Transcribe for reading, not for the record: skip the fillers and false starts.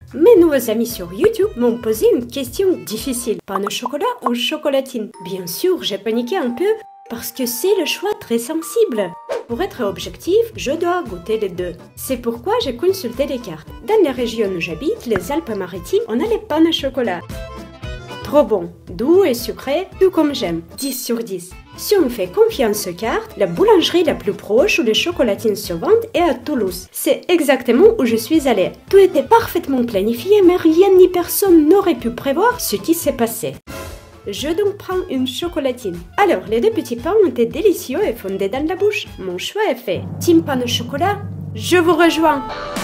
Mes nouveaux amis sur YouTube m'ont posé une question difficile. Pain au chocolat ou chocolatine? Bien sûr, j'ai paniqué un peu parce que c'est le choix très sensible. Pour être objectif, je dois goûter les deux. C'est pourquoi j'ai consulté les cartes. Dans la région où j'habite, les Alpes-Maritimes, on a les pains au chocolat. Trop bon, doux et sucré, tout comme j'aime, 10 sur 10. Si on fait confiance aux cartes, la boulangerie la plus proche où les chocolatines se vendent est à Toulouse. C'est exactement où je suis allée. Tout était parfaitement planifié, mais rien ni personne n'aurait pu prévoir ce qui s'est passé. Je donc prends une chocolatine. Alors, les deux petits pains ont été délicieux et fondés dans la bouche. Mon choix est fait. Team pain au chocolat, je vous rejoins.